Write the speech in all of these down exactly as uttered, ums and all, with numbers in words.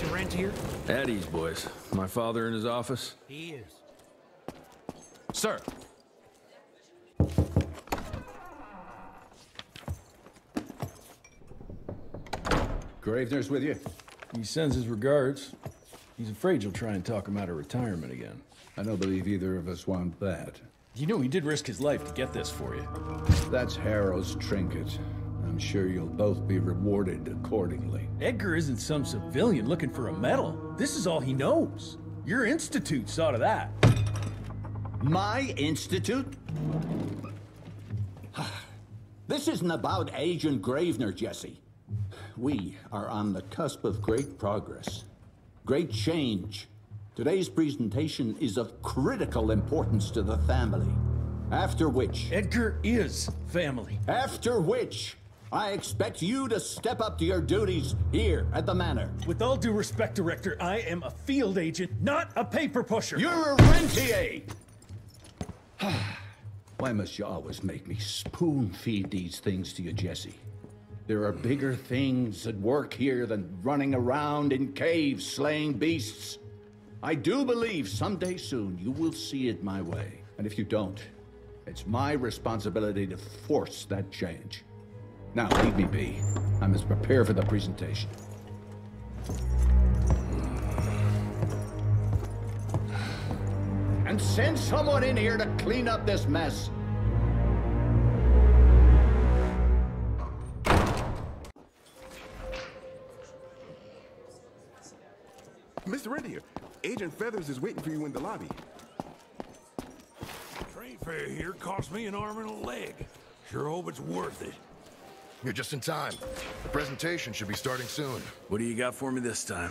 Mister Rentier? At ease, boys. My father in his office? He is. Sir. Gravener's with you? He sends his regards. He's afraid you'll try and talk him out of retirement again. I don't believe either of us want that. You know he did risk his life to get this for you. That's Harrow's trinket. I'm sure you'll both be rewarded accordingly. Edgar isn't some civilian looking for a medal. This is all he knows. Your institute saw to that. My institute? This isn't about Agent Gravener, Jesse. We are on the cusp of great progress, great change. Today's presentation is of critical importance to the family. After which... Edgar is family. After which, I expect you to step up to your duties here at the Manor. With all due respect, Director, I am a field agent, not a paper pusher. You're a rentier! Why must you always make me spoon-feed these things to you, Jesse? There are bigger things at work here than running around in caves slaying beasts. I do believe someday soon you will see it my way. And if you don't, it's my responsibility to force that change. Now, leave me be. I must prepare for the presentation. And send someone in here to clean up this mess. Mister Rentier, Agent Feathers is waiting for you in the lobby. Train fare here cost me an arm and a leg. Sure hope it's worth it. You're just in time. The presentation should be starting soon. What do you got for me this time?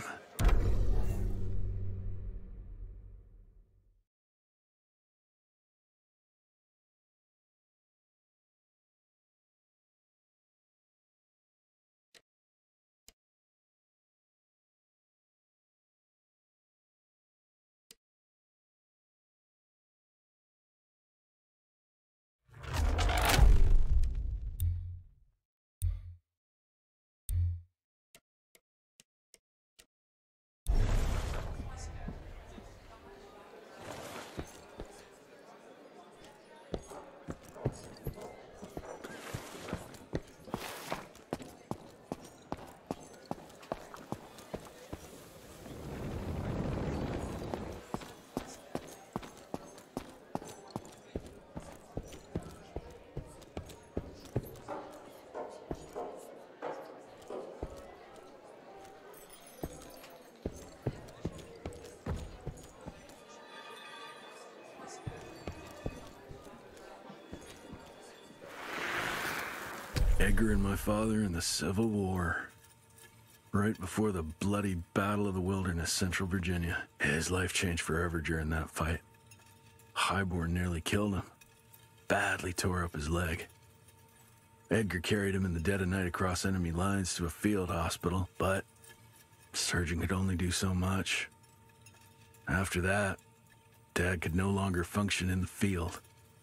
Edgar and my father in the Civil War. Right before the bloody Battle of the Wilderness, Central Virginia. His life changed forever during that fight. Highborn nearly killed him. Badly tore up his leg. Edgar carried him in the dead of night across enemy lines to a field hospital, but the surgeon could only do so much. After that, Dad could no longer function in the field.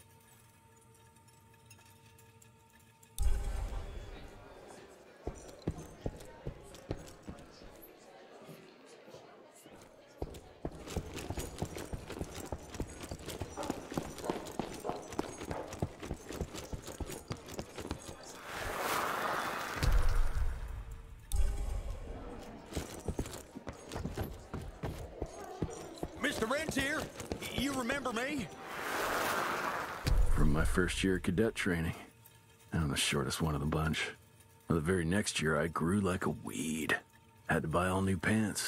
Mister Rentier, you remember me? From my first year of cadet training. I'm the shortest one of the bunch. Well, the very next year, I grew like a weed. Had to buy all new pants.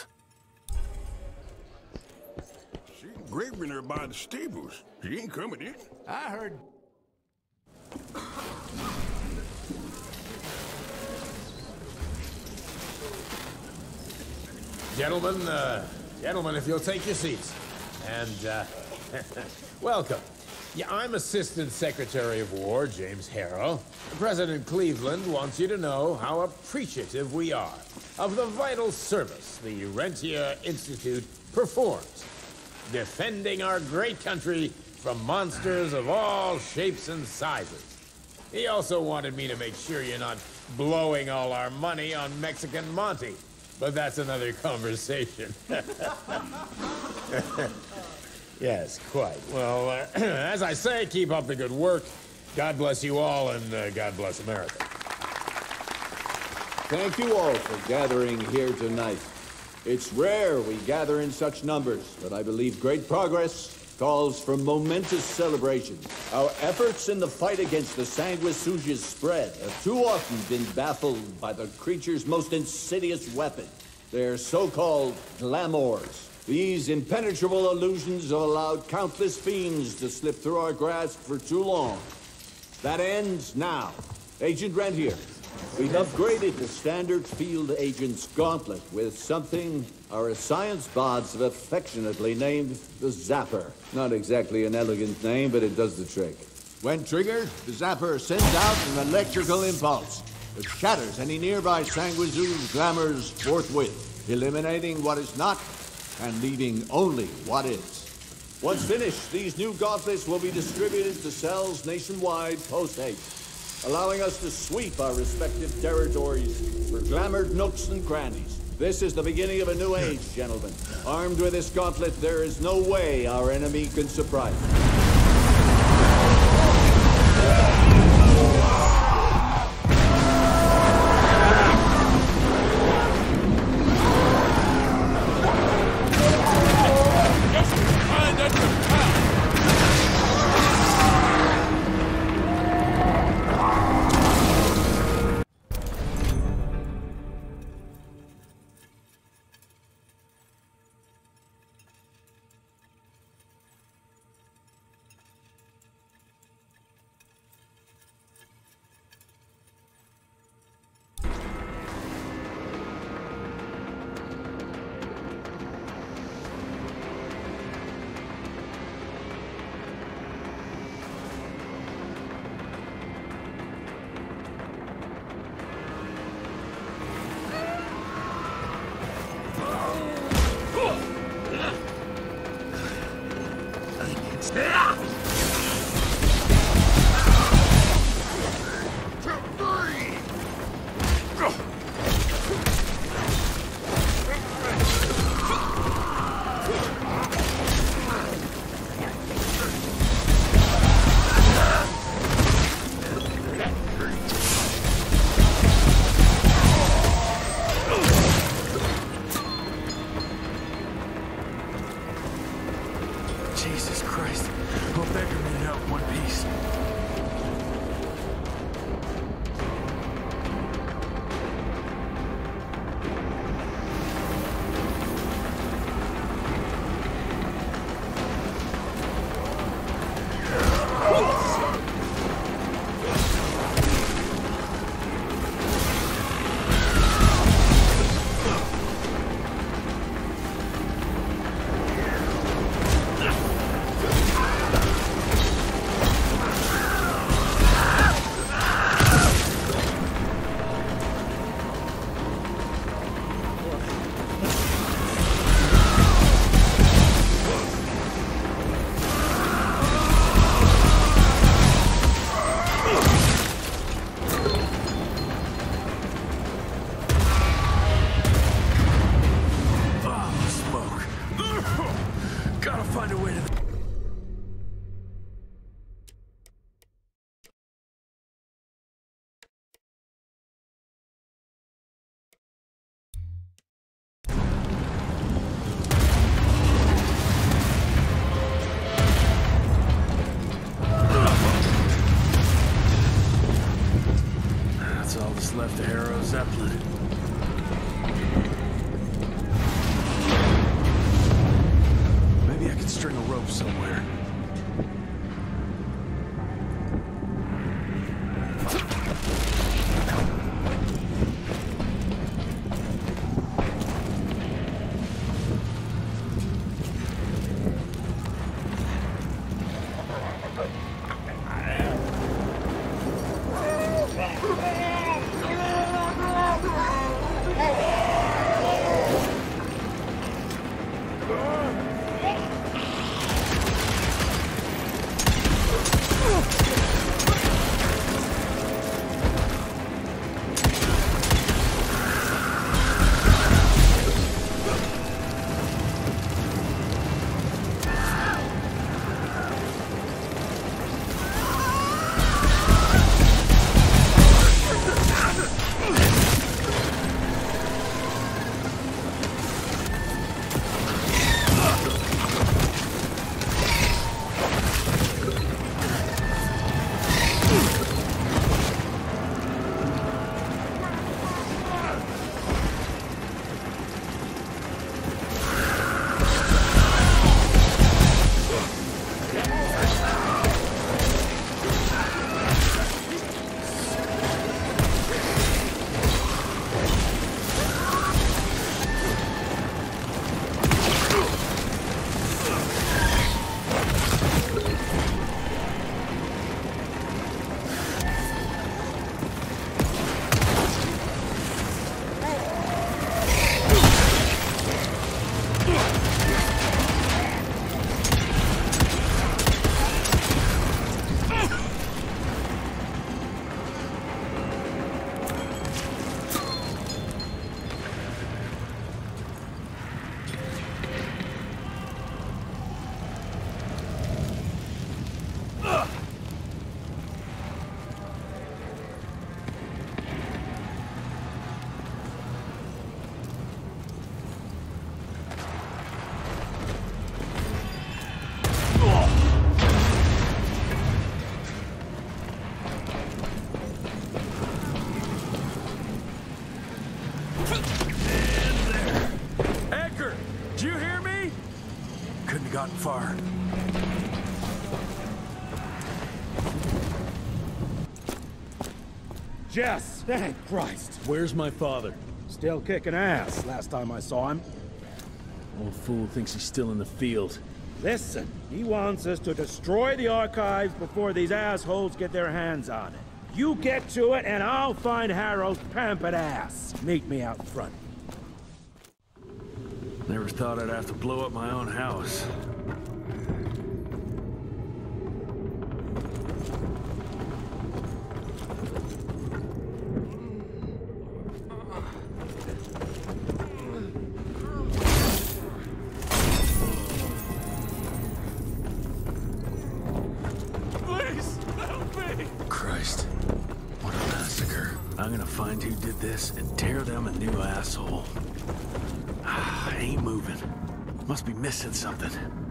She graving her by the stables. She ain't coming in. I heard... Gentlemen, uh, gentlemen, if you'll take your seats. And, uh, welcome. Yeah, I'm Assistant Secretary of War, James Harrow. President Cleveland wants you to know how appreciative we are of the vital service the Rentier Institute performs, defending our great country from monsters of all shapes and sizes. He also wanted me to make sure you're not blowing all our money on Mexican Monty. but that's another conversation. Yes, quite. Well, uh, as I say, keep up the good work. God bless you all, and uh, God bless America. Thank you all for gathering here tonight. It's rare we gather in such numbers, but I believe great progress calls for momentous celebration. Our efforts in the fight against the Sanguisuja's spread have too often been baffled by the creature's most insidious weapon, their so-called glamours. These impenetrable illusions have allowed countless fiends to slip through our grasp for too long. That ends now. Agent Rentier, we've upgraded the standard field agent's gauntlet with something our science bots have affectionately named the Zapper. Not exactly an elegant name, but it does the trick. When triggered, the Zapper sends out an electrical impulse that shatters any nearby Sanguisu's glamours forthwith, eliminating what is not and leaving only what is. Once finished, these new gauntlets will be distributed to cells nationwide post-haste, allowing us to sweep our respective territories for glamoured nooks and crannies. This is the beginning of a new age, gentlemen. Armed with this gauntlet, there is no way our enemy can surprise us. Jesus Christ. And there. Edgar, did you hear me? Couldn't have gotten far. Jess, thank Christ. Where's my father? Still kicking ass last time I saw him. Old fool thinks he's still in the field. Listen, he wants us to destroy the archives before these assholes get their hands on it. You get to it, and I'll find Harrow's pampered ass. Meet me out front. Never thought I'd have to blow up my own house. I'm gonna find who did this and tear them a new asshole. Ah, ain't moving. Must be missing something.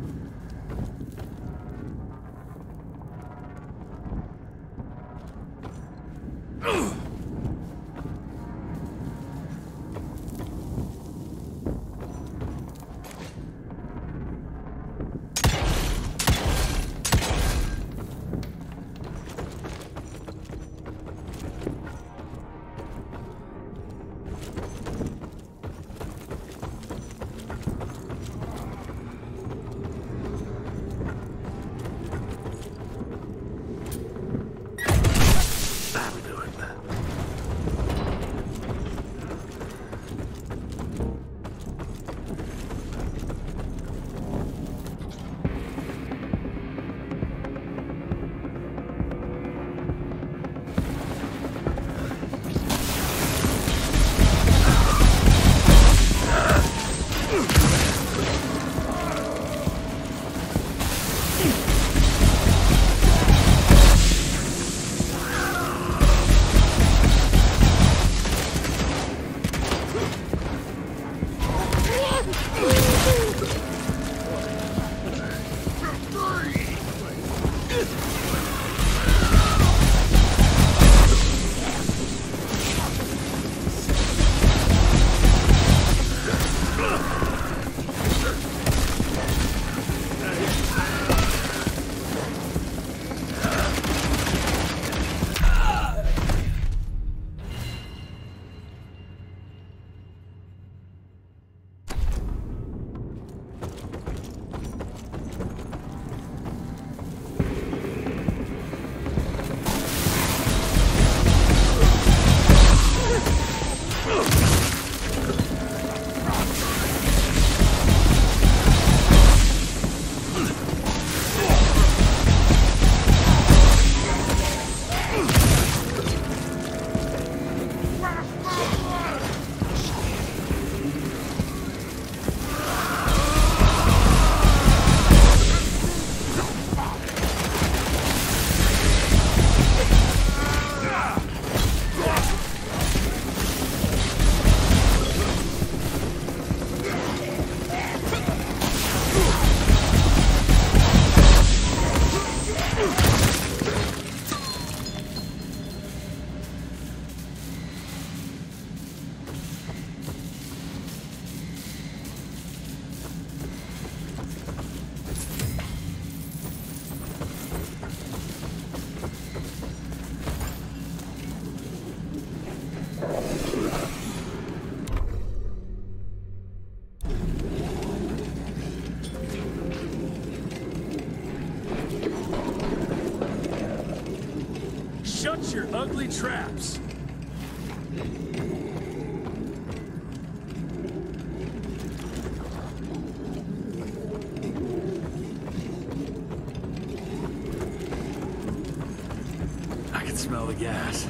Shut your ugly traps! I can smell the gas.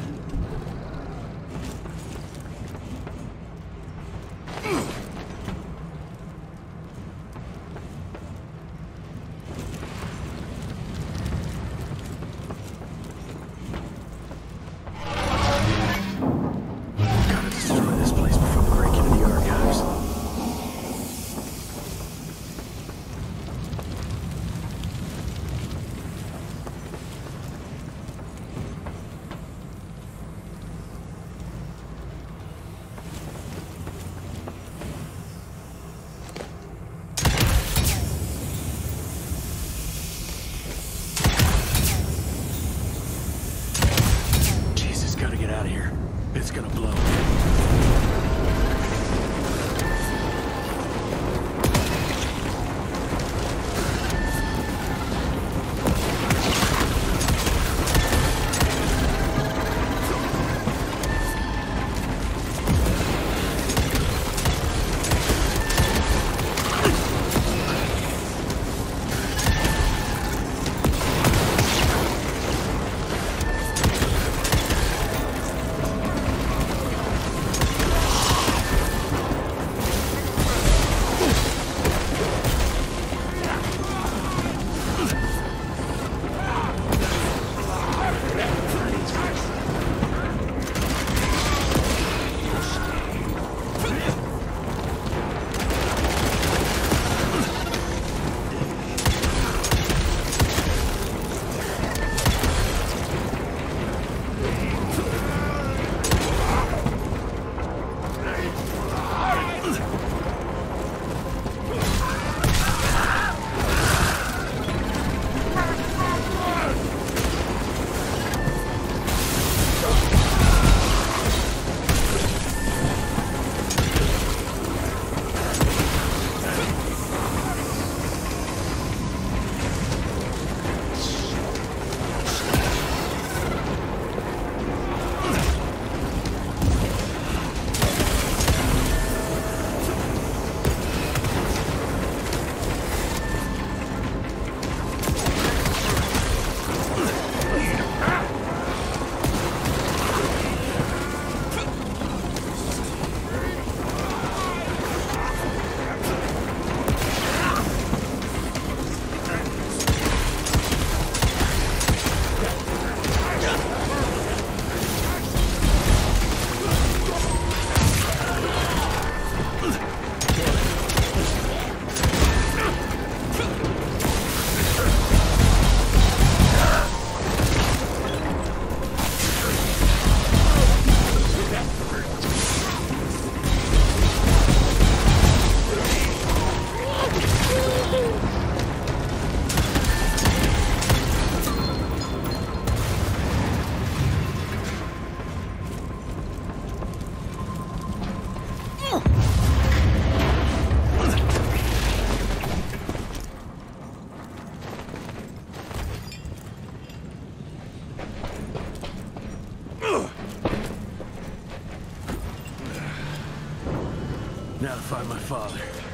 Now to find my father.